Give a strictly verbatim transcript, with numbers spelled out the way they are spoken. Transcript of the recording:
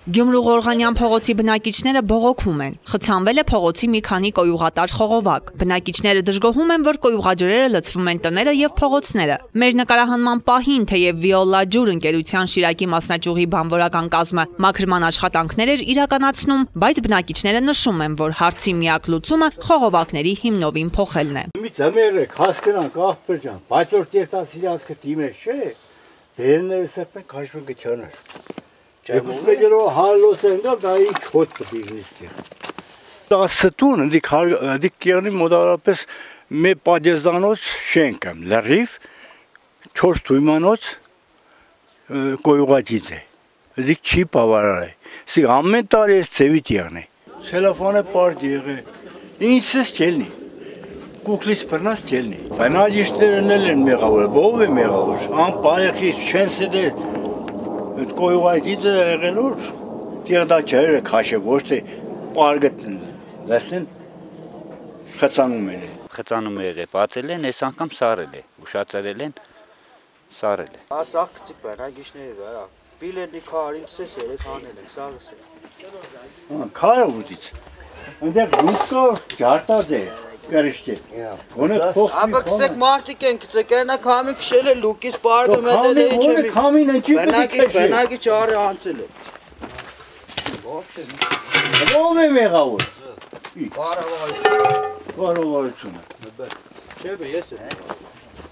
Գյումրու Ղորղանյան փողոցի բնակիչները բողոքում են։ Խցանվել է փողոցի մի քանի կոյուղատար խողովակ։ Բնակիչները դժգոհում են, որ կոյուղաջրերը լցվում են տները եւ փողոցները։ Մեր նկարահանման պահին, թեև Վիոլա ջուր ընկերության Շիրակի մասնաճյուղի բանվորական կազմը մաքրման աշխատանքներ էր իրականացնում, բայց բնակիչները նշում են, որ հարցի միակ լուծումը խողովակների հիմնովին փոխելն է։ Մի ձմեռեք, հասկանանք աղբեր ջան, բայց որ տերտասիրի հասկը դիմեր չէ, բերները սեպեն քաշվեն գչանար։ Չեգուսմեջերով հալոս են դա, դա ինչ հոտ պտիգնիստի։ Տասըտուն, դիք կեղնի մոդարապես մե պաջեզանոց շենք եմ, լրիվ, չորս թույմանոց կոյուղաջից է, դիք չի պավարար է, սիք ամեն տարի ես ծևիտ եղն է, սելոֆան է պարդ եղ է, ինցս չելնի, կուկլից պրնաս չելնի, բնաջիշտերն են մեղավոր, բով է մեղավոր, ան պարեխից չեն սեդե, կոյուղաջիցը եղելով, տեղ դա չեր է քաշը, ոչ թե պարգտն լեսնեն, խծանում են։ Խծանում է եղե, բացել են, ես անգամ սարել է, ուշացարել են, սարել է։ Ասաղ կծիկ բանագիշների վրա, բիլերնի քարին սես երեք հանել ենք, սաղս է։ Քարը ուտից, ընդեղ լուկկա ջարտած է, կրիշտի։ Ապա կսեք մարդիկ են կծեք, այնա կամի կշել է լուկից պարդը մետել է իչեմի։ Կամին են չի պետք է քշել։ Բնակի ճարը անցել է։ Ով է մեղավոր։ Բարավարությունը։ Բարավարությունը։ Չէ բե ես եմ։